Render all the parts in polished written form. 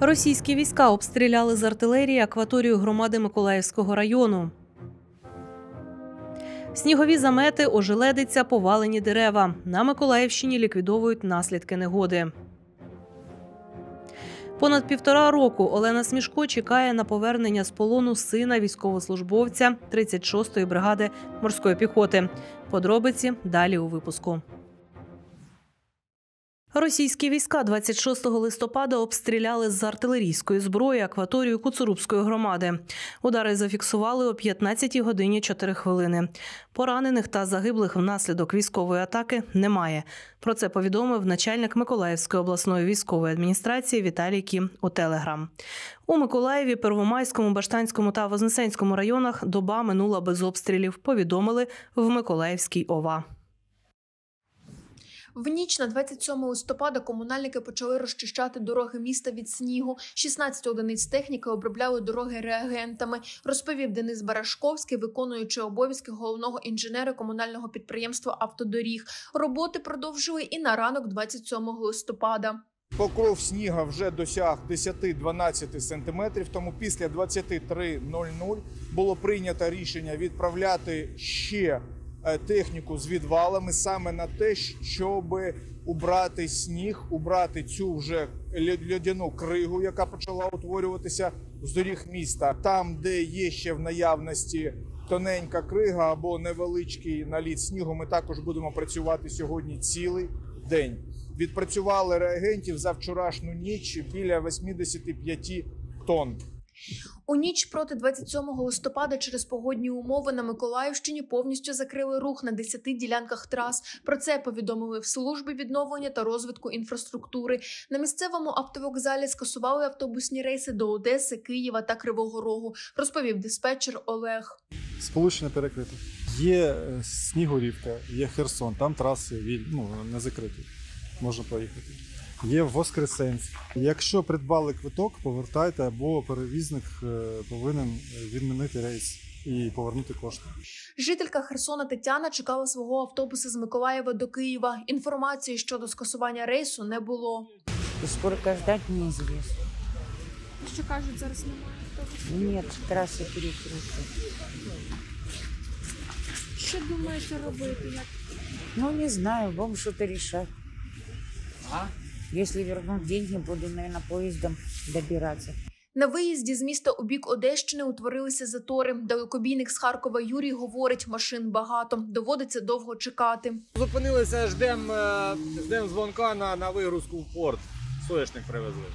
Російські війська обстріляли з артилерії акваторію громади Миколаївського району. Снігові замети, ожеледиця, повалені дерева. На Миколаївщині ліквідовують наслідки негоди. Понад 1,5 року Олена Смішко чекає на повернення з полону сина військовослужбовця 36-ї бригади морської піхоти. Подробиці далі у випуску. Російські війська 26 листопада обстріляли з артилерійської зброї акваторію Куцурубської громади. Удари зафіксували о 15 годині 4 хвилини. Поранених та загиблих внаслідок військової атаки немає. Про це повідомив начальник Миколаївської обласної військової адміністрації Віталій Кім у Телеграм. У Миколаєві, Первомайському, Баштанському та Вознесенському районах доба минула без обстрілів, повідомили в Миколаївській ОВА. В ніч на 27 листопада комунальники почали розчищати дороги міста від снігу. 16 одиниць техніки обробляли дороги реагентами, розповів Денис Барашковський, виконуючий обов'язки головного інженера комунального підприємства «Автодоріг». Роботи продовжили і на ранок 27 листопада. Покров снігу вже досяг 10-12 см, тому після 23:00 було прийнято рішення відправляти ще техніку з відвалами саме на те, щоб убрати сніг, убрати цю вже льодяну кригу, яка почала утворюватися з доріг міста. Там, де є ще в наявності тоненька крига або невеличкий наліт снігу, ми також будемо працювати сьогодні цілий день. Відпрацювали реагентів за вчорашню ніч біля 85 тонн. У ніч проти 27 листопада через погодні умови на Миколаївщині повністю закрили рух на 10 ділянках трас. Про це повідомили в службі відновлення та розвитку інфраструктури. На місцевому автовокзалі скасували автобусні рейси до Одеси, Києва та Кривого Рогу, розповів диспетчер Олег. Сполучення перекрите. Є Снігурівка, є Херсон, там траси не закриті, можна поїхати. Є Воскресенськ. Якщо придбали квиток, повертайте, або перевізник повинен відмінити рейс і повернути кошти. Жителька Херсона Тетяна чекала свого автобуса з Миколаєва до Києва. Інформації щодо скасування рейсу не було. Скільки ждати, неізвісно. Що кажуть, зараз немає автобусу? Ні, траси перекриті. Що думаєте робити? Не знаю, будемо щось рішати. Якщо вернуть деньги, буду, мабуть, поїздом добиратися. На виїзді з міста у бік Одещини утворилися затори. Далекобійник з Харкова Юрій говорить, машин багато, доводиться довго чекати. Зупинилися, ждемо дзвонка на вигрузку в порт. Соняшник привезли.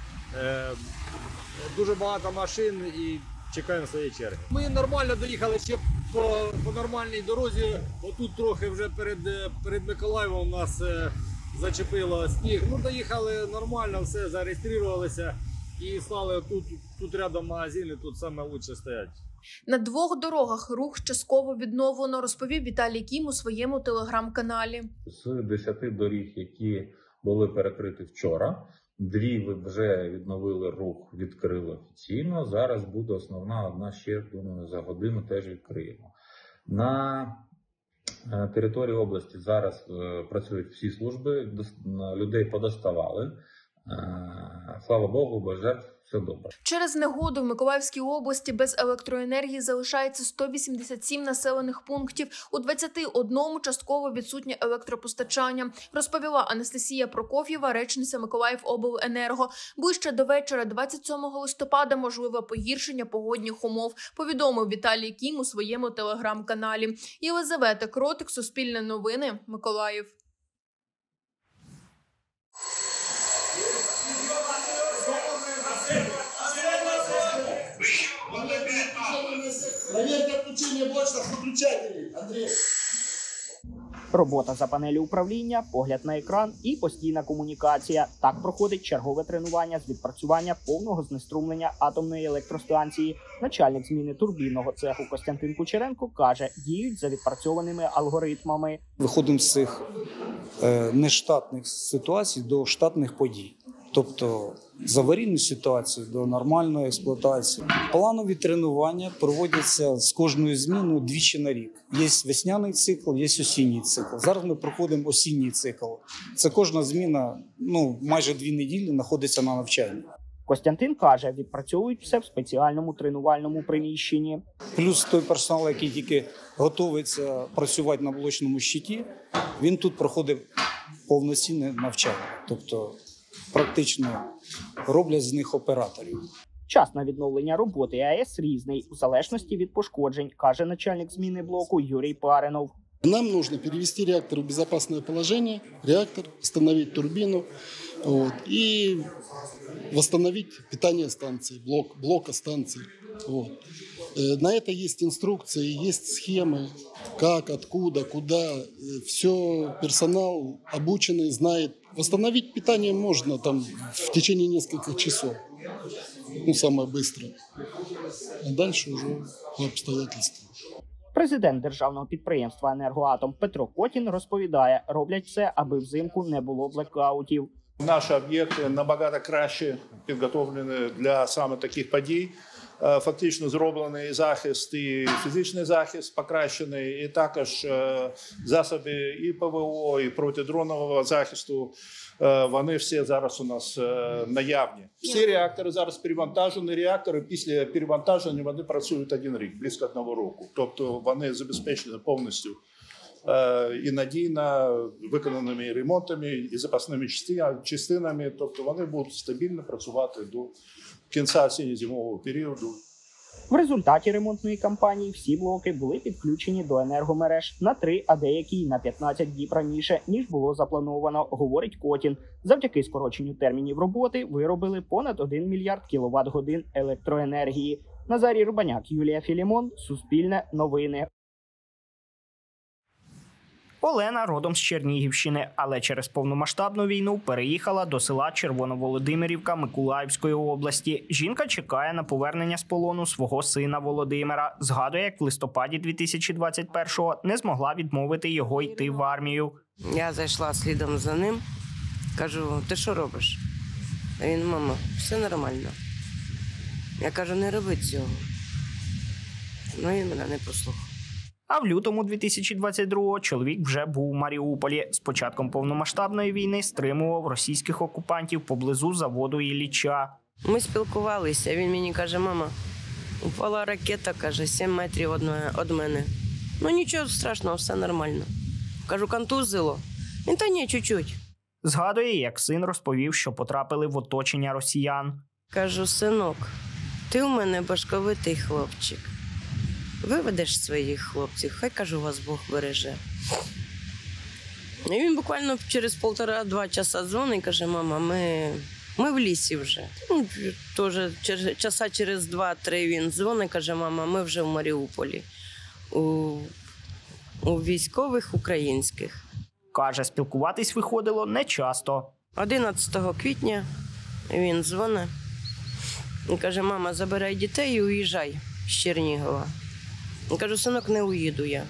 Дуже багато машин і чекаємо своєї черги. Ми нормально доїхали ще по нормальній дорозі. Отут трохи вже перед Миколаєвом у нас зачепило сніг. Доїхали нормально, все, зареєструвалися і стали тут рядом магазини, тут саме краще стоять. На 2 дорогах рух частково відновлено, розповів Віталій Кім у своєму телеграм-каналі. З 10 доріг, які були перекриті вчора, 2 вже відновили рух, відкрили офіційно. Зараз буде основна, одна ще, думаю, за годину теж відкриємо. На території області зараз працюють всі служби, людей подоставали. Слава Богу, без жертв, все добре. Через негоду в Миколаївській області без електроенергії залишається 187 населених пунктів. У 21 частково відсутнє електропостачання, розповіла Анастасія Прокоф'єва, речниця Миколаївобленерго. Ближче до вечора 27 листопада можливе погіршення погодних умов, повідомив Віталій Кім у своєму телеграм-каналі. Єлизавета Кротик, Суспільне новини, Миколаїв. Проверьте отключение блочных выключателей, Андрей. Робота за панелі управління, погляд на екран і постійна комунікація. Так проходить чергове тренування з відпрацювання повного знеструмлення атомної електростанції. Начальник зміни турбінного цеху Костянтин Кучеренко каже, діють за відпрацьованими алгоритмами. Виходимо з цих нештатних ситуацій до штатних подій. Тобто з аварійної ситуації до нормальної експлуатації. Планові тренування проводяться з кожною зміною 2 на рік. Є весняний цикл, є осінній цикл. Зараз ми проходимо осінній цикл. Це кожна зміна, майже 2 неділі знаходиться на навчанні. Костянтин каже, відпрацьовують все в спеціальному тренувальному приміщенні. Плюс той персонал, який тільки готується працювати на блочному щиті, він тут проходить повноцінне навчання. Тобто практично роблять з них операторів. Час на відновлення роботи АЕС різний, у залежності від пошкоджень, каже начальник зміни блоку Юрій Паринов. Нам нужно перевести реактор в безопасное положение, реактор, установить турбину и восстановить питание станции, блока станции. На это есть инструкции, есть схемы, как, откуда, куда. Все персонал обученный знает. Восстановить питание можно там в течение нескольких часов. Самое быстрое. А дальше уже по обстоятельствам. Президент державного підприємства «Енергоатом» Петро Котін розповідає, роблять все, аби взимку не було блекаутів. Наші об'єкти набагато краще підготовлені для саме таких подій. Фактично зроблений захист, і фізичний захист покращений, і також засоби і ПВО, і протидронового захисту. Вони всі зараз у нас наявні. Всі реактори зараз перевантажені. Реактори після перевантаження вони працюють 1 рік, близько 1 року. Тобто вони забезпечені повністю і надійно виконаними ремонтами, і запасними частинами. Тобто вони будуть стабільно працювати до кінця осінньо-зимового періоду. В результаті ремонтної кампанії всі блоки були підключені до енергомереж на 3, а деякі й на 15 діб раніше, ніж було заплановано, говорить Котін. Завдяки скороченню термінів роботи виробили понад 1 мільярд кіловат-годин електроенергії. Назарій Рубаняк, Юлія Філімон, Суспільне новини. Олена родом з Чернігівщини, але через повномасштабну війну переїхала до села Червоноволодимирівка Миколаївської області. Жінка чекає на повернення з полону свого сина Володимира. Згадує, як в листопаді 2021-го не змогла відмовити його йти в армію. Я зайшла слідом за ним, кажу, ти що робиш? А він, мама, все нормально. Я кажу, не роби цього. Ну, він мене не послухав. А в лютому 2022-го чоловік вже був у Маріуполі. З початком повномасштабної війни стримував російських окупантів поблизу заводу Ілліча. Ми спілкувалися, він мені каже, мама, упала ракета, каже, 7 метрів від мене. Ну нічого страшного, все нормально. Кажу, контузило? Він, та ні, чуть-чуть. Згадує, як син розповів, що потрапили в оточення росіян. Кажу, синок, ти у мене башковитий хлопчик. Виведеш своїх хлопців, хай, кажу, вас Бог береже. І він буквально через 1,5-2 часа дзвонить і каже, мама, ми в лісі вже. Ну, теж часа через 2-3 він дзвонить, каже, мама, ми вже в Маріуполі, у військових українських. Каже, спілкуватись виходило нечасто. 11 квітня він дзвонить і каже, мама, забирай дітей і уїжджай з Чернігова. Я кажу, синок, не уїду я.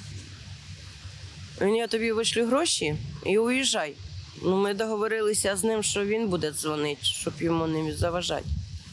Я тобі вишлю гроші і уїжджай. Ну, ми договорилися з ним, що він буде дзвонити, щоб йому не заважати.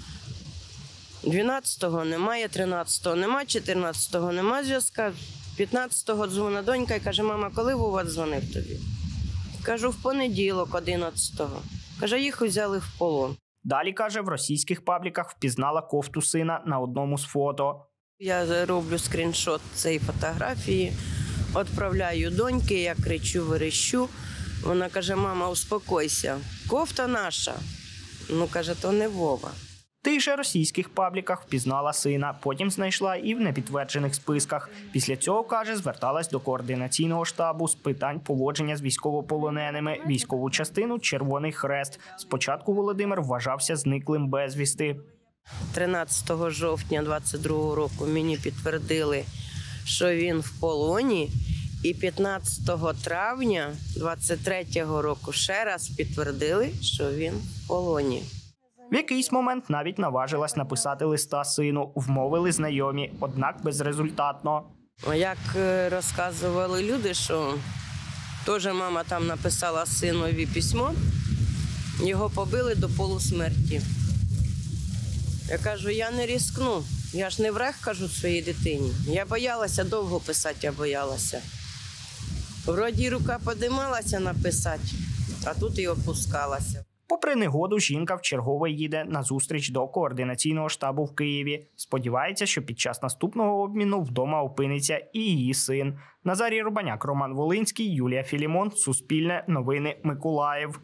12-го немає, 13-го немає, 14-го немає зв'язка. 15-го дзвонить донька і каже, мама, коли Вова дзвонив тобі? Кажу, в понеділок, 11-го. Каже, їх взяли в полон. Далі, каже, в російських пабліках впізнала кофту сина на одному з фото. Я роблю скріншот цієї фотографії, відправляю доньки, я кричу, верещу. Вона каже, мама, успокойся, кофта наша. Ну, каже, то не Вова. В тих же російських пабліках впізнала сина, потім знайшла і в непідтверджених списках. Після цього, каже, зверталась до координаційного штабу з питань поводження з військовополоненими, військову частину «Червоний Хрест». Спочатку Володимир вважався зниклим безвісти. 13 жовтня 22-го року мені підтвердили, що він в полоні, і 15 травня 23-го року ще раз підтвердили, що він в полоні. В якийсь момент навіть наважилась написати листа сину, вмовили знайомі, однак безрезультатно. Як розказували люди, що теж мама там написала синові письмо, його побили до полусмерті. Я кажу, я не ризикну, я ж не враг, кажу своїй дитині. Я боялася, довго писати я боялася. Вроді рука підіймалася написати, а тут і опускалася. Попри негоду, жінка вчергове їде на зустріч до координаційного штабу в Києві. Сподівається, що під час наступного обміну вдома опиниться і її син. Назарій Рубаняк, Роман Волинський, Юлія Філімон, Суспільне, Новини, Миколаїв.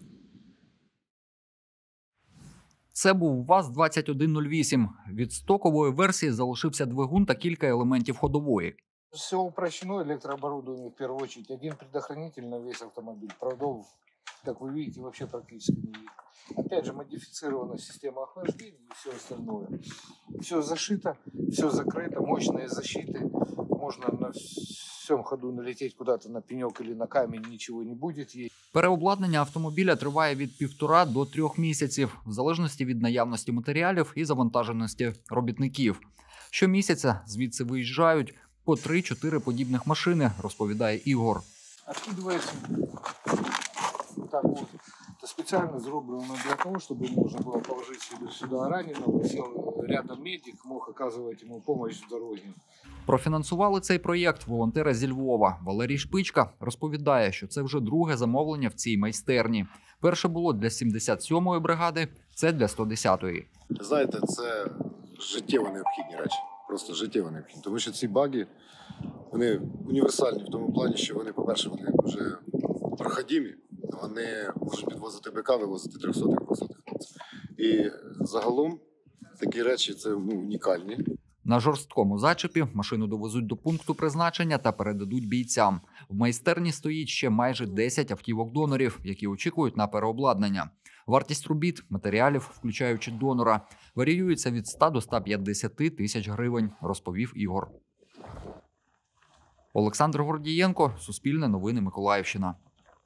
Це був ВАЗ-2108. Від стокової версії залишився двигун та кілька елементів ходової. Все упрощено, электрооборудование в первую очередь. Один предохранитель на весь автомобиль. Проводов, как вы видите, вообще практически не видно. Опять же, модифицирована система охлаждения и все остальное. Все зашито, все закрыто, мощные защиты. Можно на всем ходу налететь куда-то на пенек или на камень, ничего не будет. Переобладнання автомобіля триває від 1,5 до 3 місяців, в залежності від наявності матеріалів і завантаженості робітників. Щомісяця звідси виїжджають по 3-4 подібних машини, розповідає Ігор. Откидывается так вот. Это специально зроблено для того, чтобы можно было положить сюда раненого, сел рядом медик, мог оказывать ему помощь в дороге. Профінансували цей проєкт волонтери зі Львова. Валерій Шпичка розповідає, що це вже друге замовлення в цій майстерні. Перше було для 77-ї бригади, це для 110-ї. Знаєте, це життєво необхідні речі. Просто життєво необхідні. Тому що ці баги, вони універсальні в тому плані, що вони, по-перше, вони вже проходимі. Вони можуть підвозити БК, вивозити 300-х хлопців. І загалом такі речі це унікальні. На жорсткому зачепі машину довезуть до пункту призначення та передадуть бійцям. В майстерні стоїть ще майже 10 автівок-донорів, які очікують на переобладнання. Вартість робіт, матеріалів, включаючи донора, варіюється від 100 до 150 тисяч гривень, розповів Ігор. Олександр Гордієнко, Суспільне новини, Миколаївщина.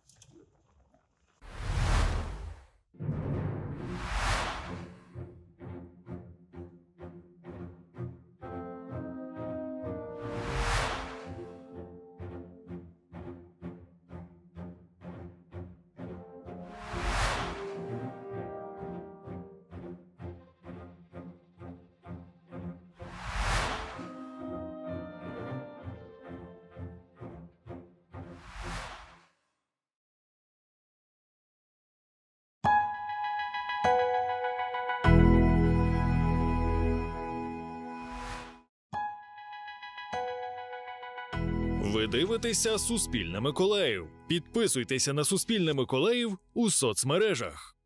Ви дивитеся «Суспільне Миколаїв». Підписуйтеся на «Суспільне Миколаїв» у соцмережах.